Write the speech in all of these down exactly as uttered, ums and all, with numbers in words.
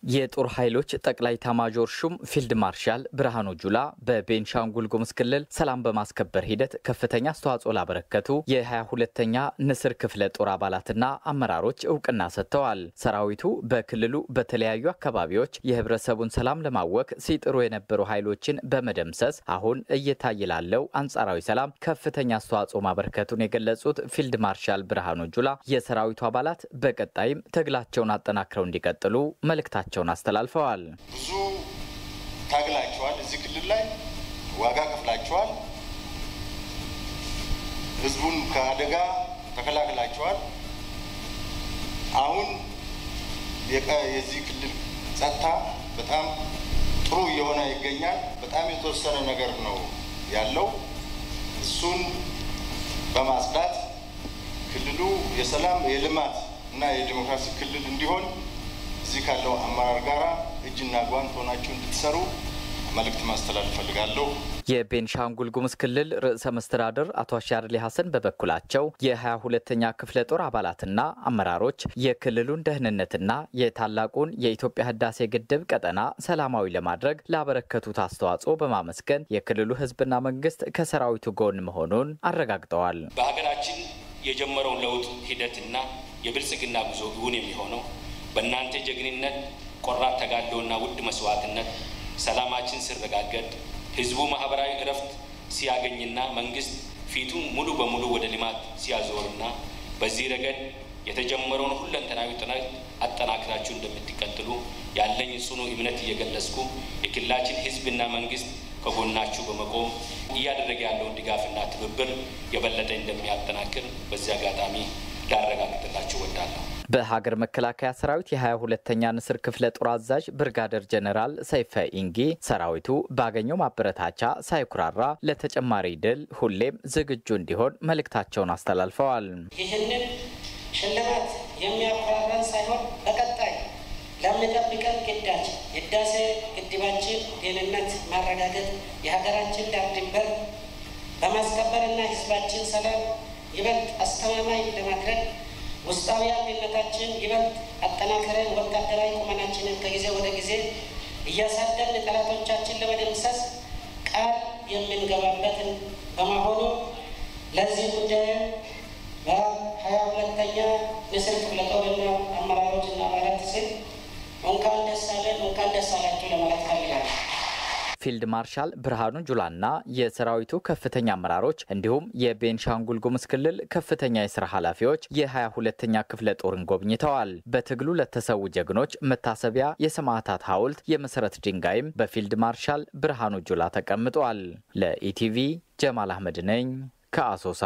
የጦር ኃይሎች ጠቅላይ ኤታማዦር ሹም ፊልድ ማርሻል ብርሃኑ ጁላ በቤንሻንጉል ጉሙዝ ክልል ሰላም በማስከበር ሂደት ከፍተኛ አስተዋጽኦ ላበረከቱ የሃያ ሁለተኛ ንስር ክፍለ ጦር አባላትና አመራሮች እውቅና ሰጥተዋል። ሰራዊቱ በክልሉ በተለያዩ አካባቢዎች የህብረተሰቡን ሰላም ለማወክ ሲጥሩ የነበሩ ኃይሎችን በመደምሰስ አሁን እየታየ ላለው አንጻራዊ ሰላም ከፍተኛ አስተዋጽኦ ማበረከቱን የገለጹት ፊልድ ማርሻል ብርሃኑ ጁላ የሰራዊቱ አባላት በቀጣይም ትግላቸውን አጠናክረው እንዲቀጥሉ መልእክታቸውን አስተላልፈዋል። ብዙ ታግላቸዋል፣ እዚህ ክልል ላይ ዋጋ ከፍላቸዋል፣ ህዝቡን ከአደጋ ተከላክላቸዋል። አሁን የዚህ ክልል ጸጥታ በጣም ጥሩ የሆነ ይገኛል። በጣም የተወሰነ ነገር ነው ያለው። እሱን በማጽዳት ክልሉ የሰላም የልማት እና የዲሞክራሲ ክልል እንዲሆን እዚህ ካለው አመራር ጋራ እጅና ጓንት ሆናችሁ እንድትሰሩ መልእክት ማስተላለፍ ፈልጋለሁ። የቤንሻንጉል ጉሙዝ ክልል ርዕሰ መስተዳድር አቶ አሻርሊ ሐሰን በበኩላቸው የሃያ ሁለተኛ ክፍለ ጦር አባላትና አመራሮች የክልሉን ደህንነትና የታላቁን የኢትዮጵያ ህዳሴ ግድብ ቀጠና ሰላማዊ ለማድረግ ላበረከቱት አስተዋጽኦ በማመስገን የክልሉ ህዝብና መንግስት ከሰራዊቱ ጎን መሆኑን አረጋግጠዋል። በሀገራችን የጀመረው ለውጥ ሂደትና የብልጽግና ጉዞ እውን የሚሆነው በእናንተ ጀግንነት፣ ቆራጥ ተጋድሎና ውድ መስዋዕትነት ሰላማችን ሲረጋገጥ ህዝቡ ማህበራዊ እረፍት ሲያገኝና መንግስት ፊቱን ሙሉ በሙሉ ወደ ልማት ሲያዞርና በዚህ ረገድ የተጀመረውን ሁለንተናዊ ጥረት አጠናክራችሁ እንደምትቀጥሉ ያለኝ ጽኑ እምነት እየገለጽኩ የክልላችን ህዝብና መንግስት ከጎናችሁ በመቆም እያደረገ ያለውን ድጋፍና ትብብር የበለጠ እንደሚያጠናክር በዚህ አጋጣሚ ላረጋግጥላችሁ እወዳለሁ። በሀገር መከላከያ ሰራዊት የሃያ ሁለተኛ ንስር ክፍለ ጦር አዛዥ ብርጋዴር ጀነራል ሰይፈ ኢንጊ ሰራዊቱ ባገኘው ማበረታቻ ሳይኩራራ ለተጨማሪ ድል ሁሌም ዝግጁ እንዲሆን መልእክታቸውን አስተላልፈዋል። ይህንን ሽልማት የሚያኮራራን ሳይሆን በቀጣይ ለምንጠብቀን ግዳጅ የህዳሴ ግድባችን ደህንነት ማረጋገጥ፣ የሀገራችን ዳር ድንበር በማስከበርና ህዝባችን ሰላም ይበልጥ አስተማማኝ ለማድረግ ውስጣዊ አንድነታችን ይበልጥ አጠናክረን ወታደራዊ ቁመናችንን ከጊዜ ወደ ጊዜ እያሳደግን ጠላቶቻችን ለመደምሰስ ቃል የምንገባበትን በመሆኑ ለዚህ ጉዳይ በሀያ ሁለተኛ ንስር ክፍለ ጦርና አመራሮችና አባላት ስም እንኳን ደስ አለን እንኳን ደስ አላችሁ ለማለት ፈልጋለሁ። ፊልድ ማርሻል ብርሃኑ ጁላና የሰራዊቱ ከፍተኛ አመራሮች እንዲሁም የቤንሻንጉል ጉሙዝ ክልል ከፍተኛ የሥራ ኃላፊዎች የሃያ ሁለተኛ ክፍለ ጦርን ጎብኝተዋል። በትግሉ ለተሰዉ ጀግኖች መታሰቢያ የሰማዕታት ሐውልት የመሰረት ድንጋይም በፊልድ ማርሻል ብርሃኑ ጁላ ተቀምጧል። ለኢቲቪ ጀማል አህመድ ነኝ ከአሶሳ።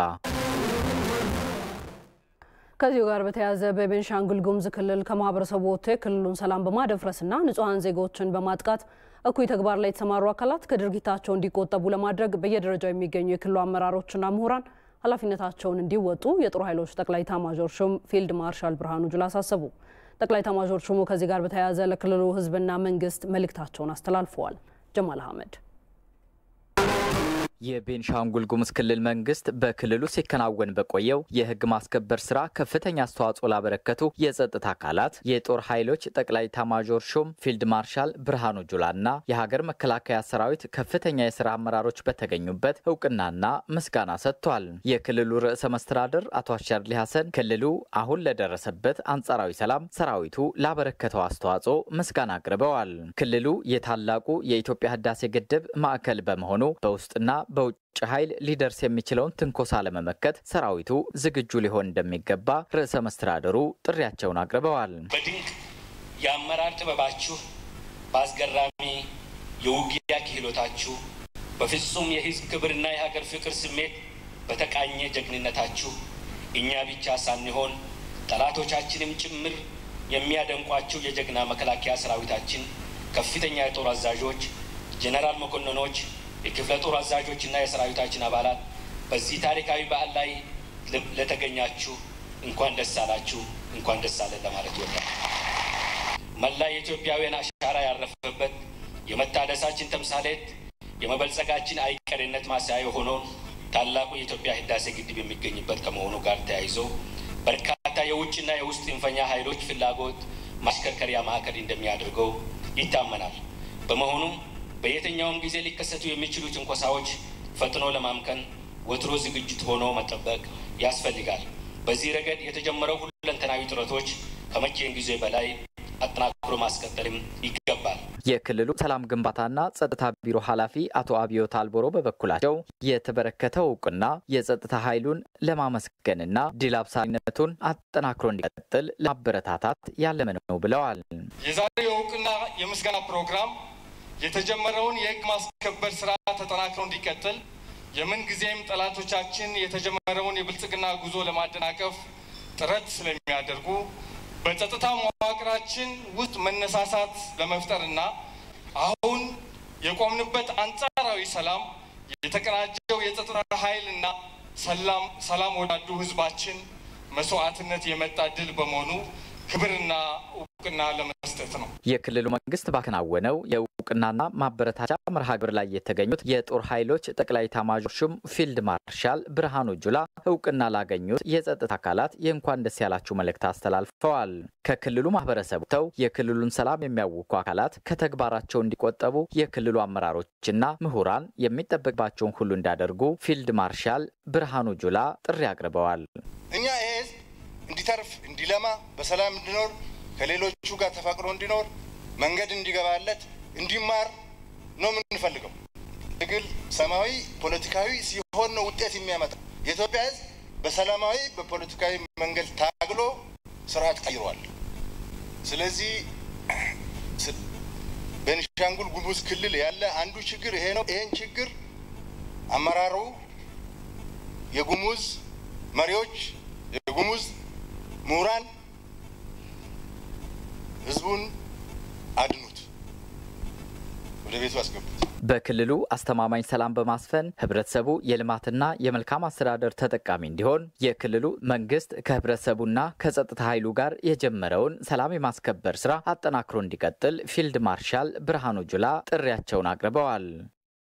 ከዚሁ ጋር በተያያዘ በቤንሻንጉል ጉሙዝ ክልል ከማህበረሰቡ ወጥቶ የክልሉን ሰላም በማደፍረስና ንጹሃን ዜጎችን በማጥቃት እኩይ ተግባር ላይ የተሰማሩ አካላት ከድርጊታቸው እንዲቆጠቡ ለማድረግ በየደረጃው የሚገኙ የክልሉ አመራሮችና ምሁራን ኃላፊነታቸውን እንዲወጡ የጦር ኃይሎች ጠቅላይ ኤታማዦር ሹም ፊልድ ማርሻል ብርሃኑ ጁላ አሳሰቡ። ጠቅላይ ኤታማዦር ሹሙ ከዚህ ጋር በተያያዘ ለክልሉ ህዝብና መንግስት መልእክታቸውን አስተላልፈዋል። ጀማል አህመድ የቤንሻንጉል ጉሙዝ ክልል መንግስት በክልሉ ሲከናወን በቆየው የህግ ማስከበር ስራ ከፍተኛ አስተዋጽኦ ላበረከቱ የጸጥታ አካላት የጦር ኃይሎች ጠቅላይ ኤታማዦር ሹም ፊልድ ማርሻል ብርሃኑ ጁላና የሀገር መከላከያ ሰራዊት ከፍተኛ የሥራ አመራሮች በተገኙበት እውቅናና ምስጋና ሰጥቷል። የክልሉ ርዕሰ መስተዳድር አቶ አሻርሊ ሐሰን ክልሉ አሁን ለደረሰበት አንጻራዊ ሰላም ሰራዊቱ ላበረከተው አስተዋጽኦ ምስጋና አቅርበዋል። ክልሉ የታላቁ የኢትዮጵያ ህዳሴ ግድብ ማዕከል በመሆኑ በውስጥና በውጭ ኃይል ሊደርስ የሚችለውን ትንኮሳ ለመመከት ሰራዊቱ ዝግጁ ሊሆን እንደሚገባ ርዕሰ መስተዳድሩ ጥሪያቸውን አቅርበዋል። በድንቅ የአመራር ጥበባችሁ፣ በአስገራሚ የውጊያ ክህሎታችሁ፣ በፍጹም የህዝብ ክብርና የሀገር ፍቅር ስሜት በተቃኘ ጀግንነታችሁ እኛ ብቻ ሳንሆን ጠላቶቻችንም ጭምር የሚያደንቋችሁ የጀግና መከላከያ ሰራዊታችን ከፍተኛ የጦር አዛዦች፣ ጄኔራል መኮንኖች፣ የክፍለ ጦር አዛዦችና የሰራዊታችን አባላት በዚህ ታሪካዊ በዓል ላይ ለተገኛችሁ እንኳን ደስ አላችሁ እንኳን ደስ አለን ለማለት ይወዳል። መላ የኢትዮጵያውያን አሻራ ያረፈበት የመታደሳችን ተምሳሌት የመበልጸጋችን አይቀሬነት ማሳያ የሆነው ታላቁ የኢትዮጵያ ህዳሴ ግድብ የሚገኝበት ከመሆኑ ጋር ተያይዞ በርካታ የውጭና የውስጥ እንፈኛ ኃይሎች ፍላጎት ማሽከርከሪያ ማዕከል እንደሚያደርገው ይታመናል። በመሆኑም በየትኛውም ጊዜ ሊከሰቱ የሚችሉ ትንኮሳዎች ፈጥኖ ለማምከን ወትሮ ዝግጅት ሆኖ መጠበቅ ያስፈልጋል። በዚህ ረገድ የተጀመረው ሁለንተናዊ ጥረቶች ከመቼም ጊዜ በላይ አጠናክሮ ማስቀጠልም ይገባል። የክልሉ ሰላም ግንባታና ጸጥታ ቢሮ ኃላፊ አቶ አብዮት አልቦሮ በበኩላቸው የተበረከተው እውቅና የጸጥታ ኃይሉን ለማመስገንና ድል አብሳሪነቱን አጠናክሮ እንዲቀጥል ለማበረታታት ያለመ ነው ብለዋል። የዛሬው እውቅና የምስጋና ፕሮግራም የተጀመረውን የህግ ማስከበር ስራ ተጠናክሮ እንዲቀጥል የምን ጊዜም ጠላቶቻችን የተጀመረውን የብልጽግና ጉዞ ለማደናቀፍ ጥረት ስለሚያደርጉ በጸጥታ መዋቅራችን ውስጥ መነሳሳት ለመፍጠርና አሁን የቆምንበት አንጻራዊ ሰላም የተቀናጀው የጸጥታ ኃይልና ሰላም ሰላም ወዳዱ ህዝባችን መስዋዕትነት የመጣ ድል በመሆኑ ክብርና እውቅና ለመስጠት ነው። የክልሉ መንግስት ባከናወነው የእውቅናና ማበረታቻ መርሃ ግብር ላይ የተገኙት የጦር ኃይሎች ጠቅላይ ኤታማዦር ሹም ፊልድ ማርሻል ብርሃኑ ጁላ እውቅና ላገኙት የጸጥታ አካላት የእንኳን ደስ ያላችሁ መልእክት አስተላልፈዋል። ከክልሉ ማህበረሰቡ ተው የክልሉን ሰላም የሚያውኩ አካላት ከተግባራቸው እንዲቆጠቡ የክልሉ አመራሮችና ምሁራን የሚጠበቅባቸውን ሁሉ እንዳደርጉ ፊልድ ማርሻል ብርሃኑ ጁላ ጥሪ አቅርበዋል። እኛ እዝ እንዲተርፍ እንዲለማ በሰላም እንዲኖር ከሌሎቹ ጋር ተፋቅሮ እንዲኖር መንገድ እንዲገባለት እንዲማር ነው የምንፈልገው። ትግል ሰማያዊ ፖለቲካዊ ሲሆን ነው ውጤት የሚያመጣ። የኢትዮጵያ ህዝብ በሰላማዊ በፖለቲካዊ መንገድ ታግሎ ስርዓት ቀይሯል። ስለዚህ ቤኒሻንጉል ጉሙዝ ክልል ያለ አንዱ ችግር ይሄ ነው። ይሄን ችግር አመራሩ የጉሙዝ መሪዎች የጉሙዝ ምሁራን ህዝቡን አድኑት፣ ወደ ቤቱ አስገቡት። በክልሉ አስተማማኝ ሰላም በማስፈን ህብረተሰቡ የልማትና የመልካም አስተዳደር ተጠቃሚ እንዲሆን የክልሉ መንግስት ከህብረተሰቡና ከጸጥታ ኃይሉ ጋር የጀመረውን ሰላም የማስከበር ስራ አጠናክሮ እንዲቀጥል ፊልድ ማርሻል ብርሃኑ ጁላ ጥሪያቸውን አቅርበዋል።